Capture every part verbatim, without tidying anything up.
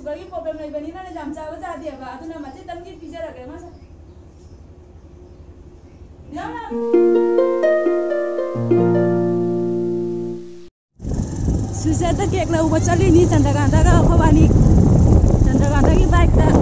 sugar की problem नहीं बनी ना जाम चावल जाती है बात ना मचे तंगी पिज़्ज़ा रखे मसा याना सुजाता केक ना ऊपर चली नहीं चंद्रकांता का फवानी चंद्रकांता की बाइक था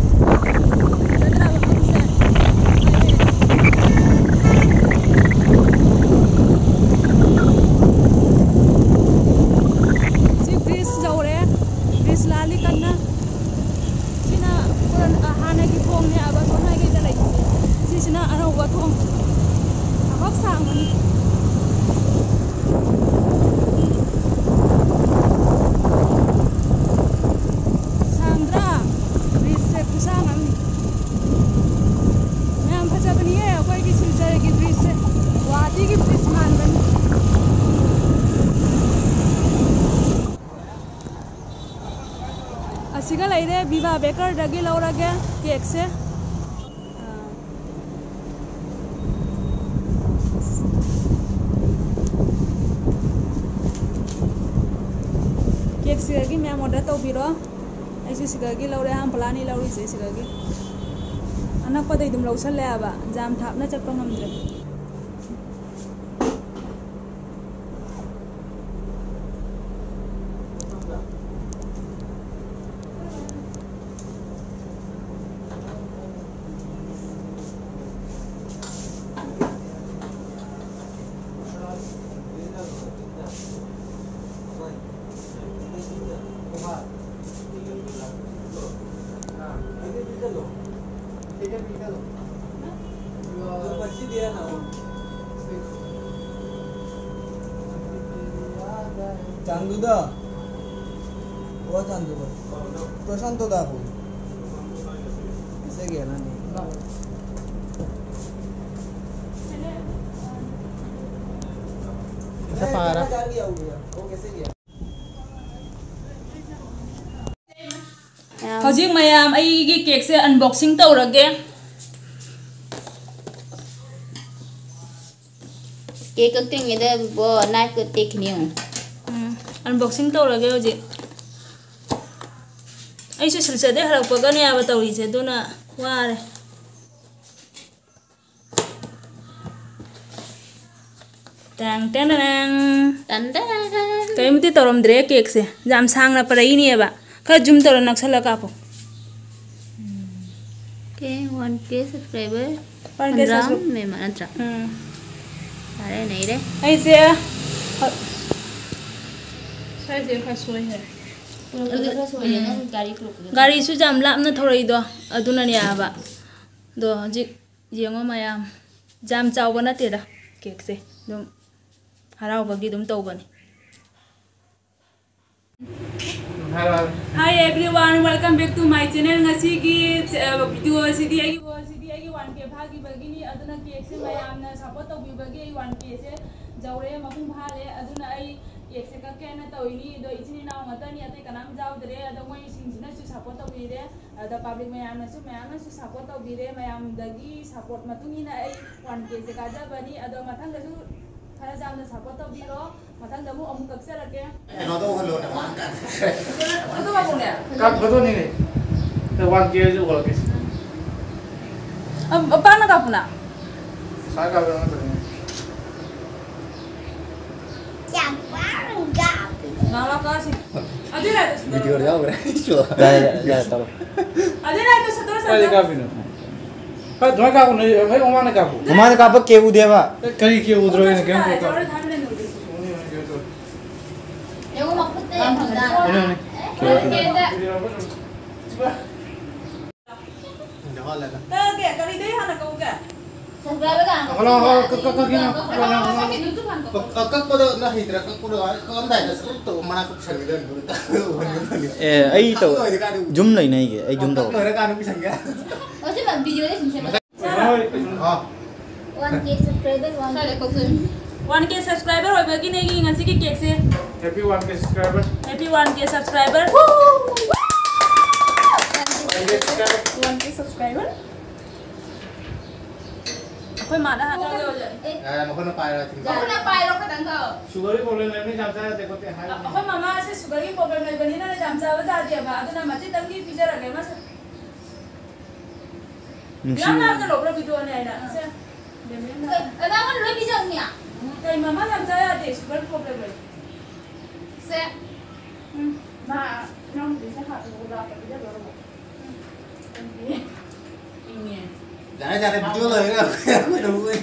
सिगा लेरे विवा बेकर दगी लौरागे केक से केक सिगागी मैं ऑर्डर तौबिरो ऐसे सिगागी लौरे हम प्लानी लौरी से सिगागी अनकपदै दुम लौसल्ले आबा जाम थापना चप्पा ngамद्रे चांदू दा वो चांदू दा प्रशांत दा को इसे गया ना नहीं ऐसा पारा गया वो कैसे गया हजिक मैम आई केक से अनबॉक्सिंग तौरगे केक कटिंग इधर वो नाइफ को टेक नहीं अनबॉक्सिंग तौरगे हजी ऐसे सिलचदे हरपगने आब तौरीसे दुना वारे टांग टांग टांग कईमती तौरमद्रे केक से जाम सांगना पड़ईनीबा खर जूम तौर नक्सला कापो के वन के सब्सक्राइबर वन के सब्सक्राइबर में मानत्रा अरे नहीं रे ऐसे साइज खसोय है गाड़ी सु जाम लापना थोरईदो अदुनानि आबा दो हजिक येंगो मयाम जाम चावबा नतेदा केक से दुम हरावबगी दुम तौबनी Hi everyone, welcome back to my channel. Ngasi ki video sidi ai sidi ai one K bhagi bagini aduna cake se mayamna support to bagi one K se jaure mapung bhale aduna ai cake se ka kena tawini do ichini na matani ate kanam jaudre ado moi singsina su support to bire ada public mayamna su mayamna su support to bire mayam dagi support matungi na ai one K se ka jabani ado mathang da su khara jamna support to biro mathang da mu amu kakse rake no to holo na wan ka itu apa punya Kak betul nih, tewan kia itu kalau kis. apa nak apa nak Saya kau bilang apa ni? siapa enggak nggak kasih ada lah itu video jauh bre itu ya ya ya tahu ada lah itu satu Kau jadi kau ni. Kau dua kau ni, hei orang mana kau? हमारे कहाँ पर केवु देवा Kali kia udro ini kan kau. yang mau putih Ini ni. जवाल लगा Kage, kali deh anak kau ke? subscribe kan Kalau kalau kau kau kau kini. कक को ना हितरा कक को कौन दाई ना सब तो मना को संगीत ए आई तो जुम नहीं नहीं के आई जुम तो नोरे Kanu पिसंग oh coba video ni sini हां one K subscriber one one K subscriber होय बगी नहीं ngasi की केक से Happy one K subscriber. happy one K subscriber one K subscriber apa ꯑꯩꯈꯣꯏ ꯃꯥꯅ ꯍꯥꯟꯅ ꯌꯧꯖꯔꯦ ꯌꯥꯔꯦ ꯃꯈꯣꯏꯅ ꯄꯥꯏꯔ ꯊꯤꯡꯖꯔꯦ ꯃꯈꯣꯏꯅ ꯄꯥꯏꯔꯣ ꯈꯇꯪ ꯈꯛ ꯁꯨꯒꯔꯒꯤ ꯄ꯭ꯔꯣꯕ꯭ꯂꯦꯝ ꯂꯩꯕꯅꯤ ꯌꯥꯝ ꯆꯥꯗꯦ ꯈꯣꯠꯇꯦ ꯍꯥꯏ ꯑꯩꯈꯣꯏ ꯃꯃꯥꯁꯦ ꯁꯨꯒꯔꯒꯤ ꯄ꯭ꯔꯣꯕ꯭ꯂꯦꯝ ꯂꯩꯕꯅꯤꯅ ꯌꯥꯝ ꯆꯥꯕ ꯌꯥꯗꯦꯕ ꯑꯗꯨꯅ ꯃꯆꯤꯇꯪꯗꯤ ꯄꯤꯖꯔꯒꯦ ꯃꯥꯁꯦ ꯌꯥꯝ ꯂꯥꯞꯅ ꯂꯧꯕ꯭ꯔꯥ ꯚꯤꯗꯤꯑꯣꯅꯦ ꯑꯩꯅ ꯁꯦ ꯅꯪꯉꯣꯟꯗ ꯂꯣꯏ ꯄꯤꯖꯧꯅꯦ ꯀꯩ ꯃꯃꯥ ꯌꯥꯝ ꯆꯥ ꯌꯥꯗꯦ ꯁꯨꯒꯔ ꯄ꯭ꯔꯣꯕ꯭ꯂꯦꯝ ꯂꯩ ꯁꯦ ꯃꯥ ꯏꯅꯥꯎꯅꯨꯄꯤꯁꯦ ꯍꯥꯞꯄꯒ ꯂꯥꯛꯄ ꯄꯤꯖꯗꯧꯔꯕꯣ ꯏꯪꯉꯦ ꯌꯥꯔꯦ ꯌꯥꯔꯦ ꯚꯤꯗꯤꯑꯣ ꯂꯣꯏꯔꯒ ꯑꯩꯈꯣꯏꯅ ꯎꯏ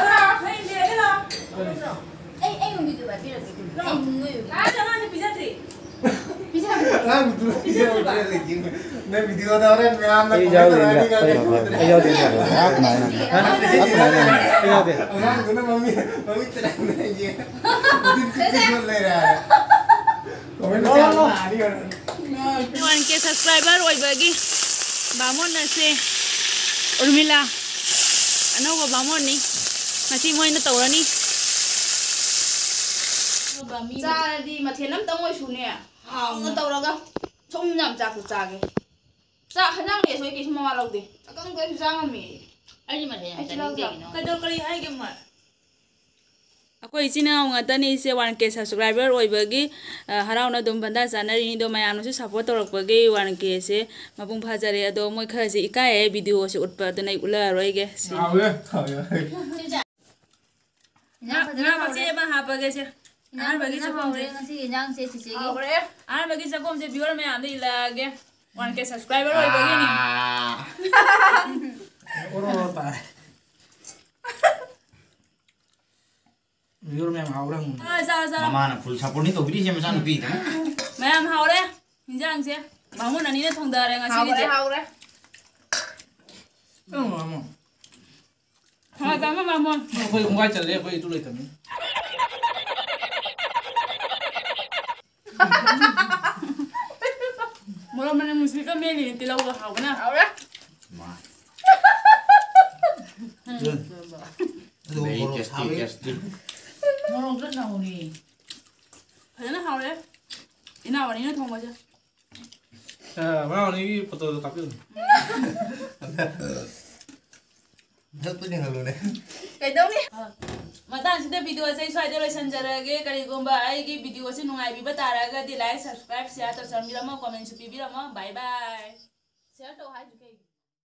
ꯑꯩ ꯑꯩ ꯃꯨꯝꯕꯤꯗꯨ ꯄꯤꯔꯛꯀꯦ ꯑꯩ ꯅꯣꯏ ꯑꯉꯥꯡꯁꯦ ꯄꯤꯖꯗ꯭ꯔꯤ ꯑꯉꯥꯡ ꯚꯤꯗꯤꯑꯣ ꯅꯪ ꯚꯤꯗꯤꯑꯣꯗ ꯍꯣꯔꯦꯟ ꯃꯌꯥꯝꯅ ꯑꯩ ꯌꯥꯎꯗꯦ ꯑꯩ ꯌꯥꯎꯗꯦ ꯑꯩ ꯌꯥꯎꯗꯦ ꯑꯉꯥꯡꯗꯨꯅ ꯃꯃꯤ ꯃꯃꯤ ꯇꯔꯥꯡꯅ ꯌꯦꯡ ꯂꯩꯔꯦ वन के सब्सक्राइबर ओइबगी बामोन से उर्मिला अनौब बामोनी ngasi moina tawrani चारदी मथेन अमतंग ओइसुने हाउना तौरगा सोम नाम चाकु चागे चा हनांग ले सोइ किस मवा लौदे अकंग गय जांगमी अजी मथे चानिंग कदो करी हाइगे मा अखोई इचिना ngатani se one k subscriber ओइबगी हराउना दुम बंदा चानरिनी दो मयामनु सपोर्ट तौरकपगी one k से मपुंग फाजरे अदो मोय खरा से इकाय वीडियो से उठप दनै उला रोइगे आवे आवे ना ना बचे बा हापगे से आर बगी चकोम से ngasi injang se chichi gi आर बगी चकोम से व्यूअर मयाम दे इलागे one k subscriber ओइबगी नि ओरो ता व्यूअर में हावरंग आ जा जा मामा ना फुल सपोर्ट नहीं तो बिरी से मचान पी था मयाम हावरे इंजांग से बामुन अनि ने थोंदारे ngasi हावरे गे हावरे मामा हा गामा मामोन कोई उंगाई चल ले कोई तू ले तमी मोरो मने मुसिका मेली तिलाउ ग हावना हावरे very tasty tasty मोरो ग नाउनी फजना हावरे इना वनी ने थोंगा से 아, 마오니 포토 카피 ꯍꯦꯜꯄꯅꯤ ꯍꯜꯂꯣꯅꯦ ꯀꯩꯗꯧꯅꯤ ꯃꯇꯥꯡꯁꯤꯗ ꯚꯤꯗꯤꯑꯣ ꯑꯁꯤ ꯁ꯭ꯋꯥꯏꯗ ꯂꯣꯏꯁꯤꯟꯖꯔꯒꯦ ꯀꯔꯤꯒꯨꯝꯕ ꯑꯩꯒꯤ ꯚꯤꯗꯤꯑꯣ ꯑꯁꯤ ꯅꯨꯡꯉꯥꯏꯕꯤꯕ ꯇꯥꯔꯒꯗꯤ ꯂꯥꯏꯛ ꯁꯕꯁꯀ꯭ꯔꯥꯏꯕ ꯁꯤꯌꯥꯔ ꯇꯧꯁꯟꯕꯤꯔꯝꯃꯣ ꯀꯣꯃꯦꯟꯁꯨ ꯄꯤꯕꯤꯔꯝꯃꯣ ꯕꯥꯏ ꯕꯥꯏ ꯁꯦꯌꯔ ꯇꯧ ꯍꯥꯏꯖꯨ ꯀꯩ